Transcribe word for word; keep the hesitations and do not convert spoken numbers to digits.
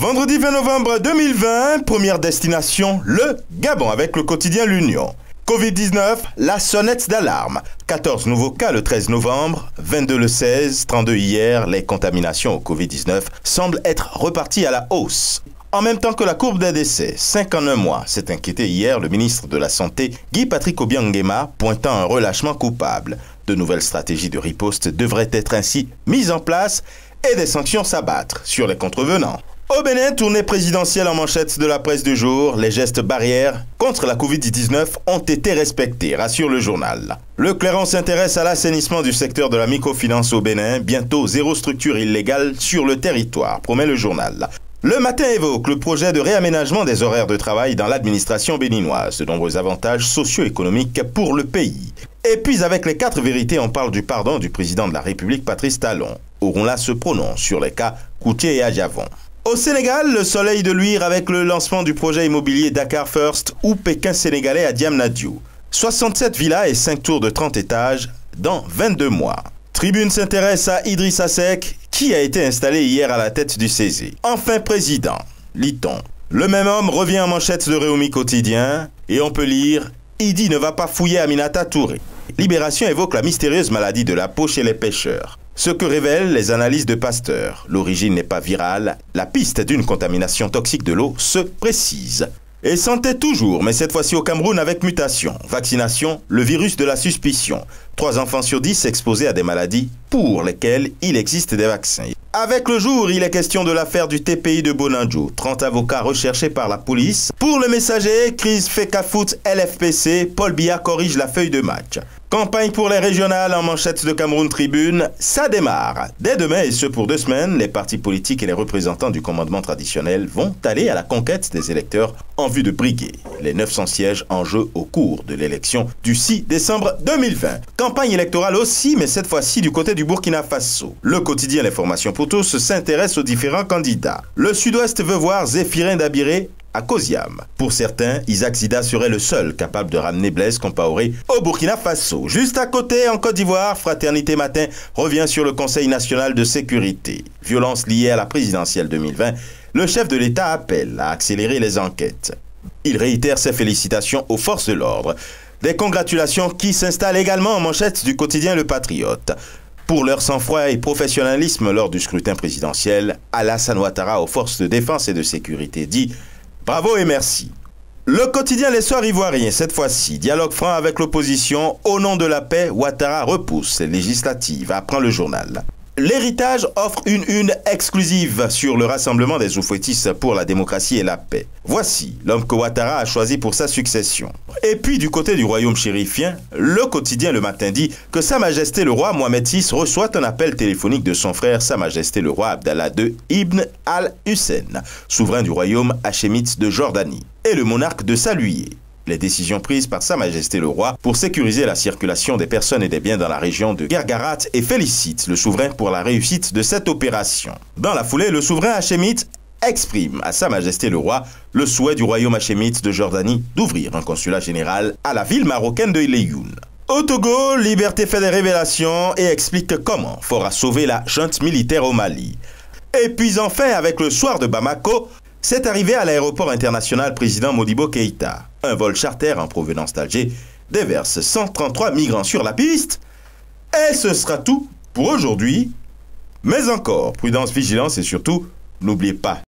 Vendredi vingt novembre deux mille vingt, première destination, le Gabon avec le quotidien L'Union. Covid dix-neuf, la sonnette d'alarme. quatorze nouveaux cas le treize novembre, vingt-deux le seize, trente-deux hier. Les contaminations au Covid dix-neuf semblent être reparties à la hausse. En même temps que la courbe des décès, cinq en un mois, s'est inquiété hier le ministre de la Santé, Guy-Patrick Obiangema, pointant un relâchement coupable. De nouvelles stratégies de riposte devraient être ainsi mises en place et des sanctions s'abattre sur les contrevenants. Au Bénin, tournée présidentielle en manchette de la presse du jour, les gestes barrières contre la Covid dix-neuf ont été respectés, rassure le journal. Le Clairon s'intéresse à l'assainissement du secteur de la microfinance au Bénin, bientôt zéro structure illégale sur le territoire, promet le journal. Le Matin évoque le projet de réaménagement des horaires de travail dans l'administration béninoise, de nombreux avantages socio-économiques pour le pays. Et puis avec les quatre vérités, on parle du pardon du président de la République, Patrice Talon. Oronla se prononce sur les cas Koutié et Adjavon. Au Sénégal, le soleil de luire avec le lancement du projet immobilier Dakar First ou Pékin sénégalais à Diamniadio. soixante-sept villas et cinq tours de trente étages dans vingt-deux mois. Tribune s'intéresse à Idrissa Seck, qui a été installé hier à la tête du C E S E. Enfin président, lit-on. Le même homme revient en manchette de Réumi Quotidien et on peut lire « Idi ne va pas fouiller Aminata Touré ». Libération évoque la mystérieuse maladie de la peau chez les pêcheurs. Ce que révèlent les analyses de Pasteur, l'origine n'est pas virale, la piste d'une contamination toxique de l'eau se précise. Et santé toujours, mais cette fois-ci au Cameroun avec mutation. Vaccination, le virus de la suspicion. Trois enfants sur dix exposés à des maladies pour lesquelles il existe des vaccins. Avec le jour, il est question de l'affaire du T P I de Bonanjo. trente avocats recherchés par la police. Pour le messager, crise Fecafoot L F P C, Paul Biya corrige la feuille de match. Campagne pour les régionales en manchette de Cameroun Tribune, ça démarre. Dès demain et ce pour deux semaines, les partis politiques et les représentants du commandement traditionnel vont aller à la conquête des électeurs en vue de briguer les neuf cents sièges en jeu au cours de l'élection du six décembre deux mille vingt. Campagne électorale aussi, mais cette fois-ci du côté du Burkina Faso. Le quotidien L'Information pour tous s'intéresse aux différents candidats. Le Sud-Ouest veut voir Zéphirin Dabiré à Kosiam. Pour certains, Isaac Zida serait le seul capable de ramener Blaise Compaoré au Burkina Faso. Juste à côté, en Côte d'Ivoire, Fraternité Matin revient sur le Conseil national de sécurité. Violence liée à la présidentielle deux mille vingt, le chef de l'État appelle à accélérer les enquêtes. Il réitère ses félicitations aux forces de l'ordre. Des congratulations qui s'installent également en manchette du quotidien Le Patriote. Pour leur sang-froid et professionnalisme lors du scrutin présidentiel, Alassane Ouattara aux forces de défense et de sécurité dit « Bravo et merci ». Le quotidien Les Soirs ivoiriens, cette fois-ci, dialogue franc avec l'opposition. Au nom de la paix, Ouattara repousse les législatives, apprend le journal. L'Héritage offre une une exclusive sur le rassemblement des Oufouettis pour la démocratie et la paix. Voici l'homme que Ouattara a choisi pour sa succession. Et puis du côté du royaume chérifien, le quotidien Le Matin dit que Sa Majesté le roi Mohamed six reçoit un appel téléphonique de son frère Sa Majesté le roi Abdallah deux Ibn al-Hussein, souverain du royaume hachémite de Jordanie, et le monarque de saluer les décisions prises par Sa Majesté le Roi pour sécuriser la circulation des personnes et des biens dans la région de Guergarat et félicite le souverain pour la réussite de cette opération. Dans la foulée, le souverain hachémite exprime à Sa Majesté le Roi le souhait du royaume hachémite de Jordanie d'ouvrir un consulat général à la ville marocaine de Léyoun. Au Togo, Liberté fait des révélations et explique comment fera sauver la junte militaire au Mali. Et puis enfin, avec le soir de Bamako, c'est arrivé à l'aéroport international président Modibo Keïta. Un vol charter en provenance d'Alger déverse cent trente-trois migrants sur la piste. Et ce sera tout pour aujourd'hui. Mais encore, prudence, vigilance et surtout, n'oubliez pas